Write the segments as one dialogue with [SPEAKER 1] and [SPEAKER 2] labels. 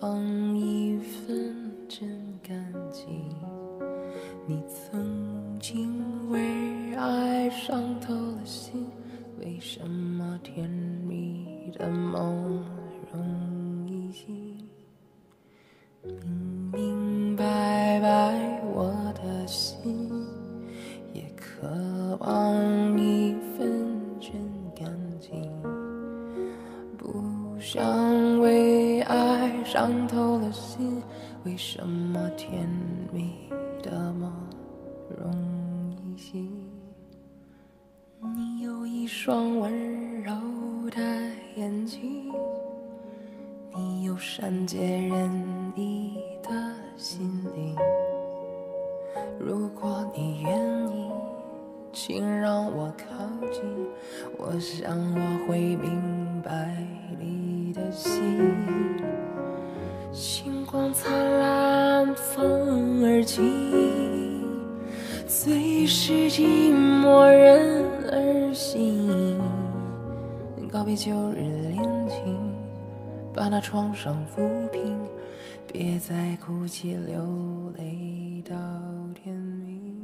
[SPEAKER 1] 往一份真感激。你曾经为爱伤透了心，为什么甜蜜的梦容易醒？明明白白我的心，也渴望一份真感情。不想为爱伤透了心，为什么甜蜜的梦容易醒？你有一双温柔的眼睛，你有善解人意的心灵。如果你愿意，请让我靠近，我想我会明白你的心。星光灿烂，风儿轻，最是寂寞人儿行。告别旧日恋情，把那创伤抚平，别再哭泣流泪到天明。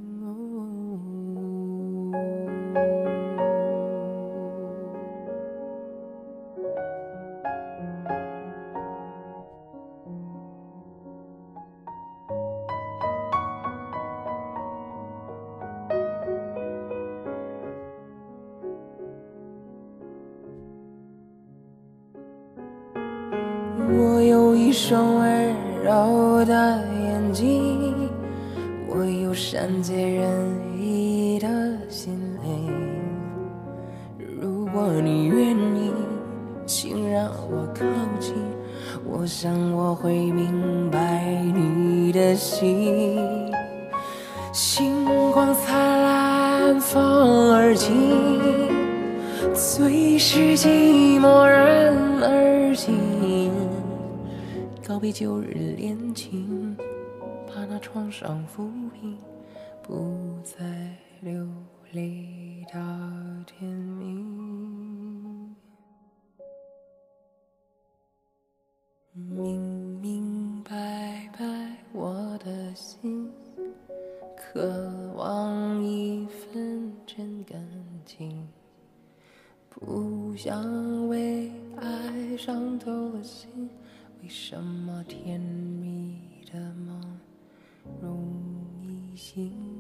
[SPEAKER 1] 我有一双温柔的眼睛，我有善解人意的心灵。如果你愿意，请让我靠近，我想我会明白你的心。星光灿烂，风儿轻，最是寂寞人儿行。告别旧日恋情，把那创伤抚平，不再流泪到天明。明明白白我的心，渴望一份真感情。不想为爱伤透了心，为什么甜蜜的梦容易醒？